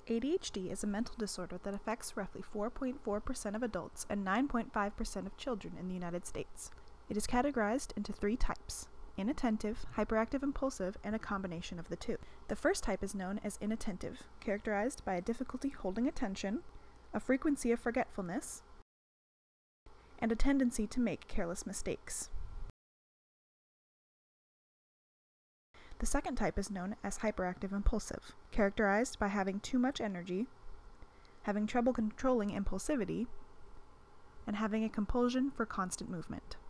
ADHD is a mental disorder that affects roughly 4.4% of adults and 9.5% of children in the United States. It is categorized into 3 types: inattentive, hyperactive impulsive, and a combination of the two. The first type is known as inattentive, characterized by a difficulty holding attention, a frequency of forgetfulness, and a tendency to make careless mistakes. The second type is known as hyperactive impulsive, characterized by having too much energy, having trouble controlling impulsivity, and having a compulsion for constant movement.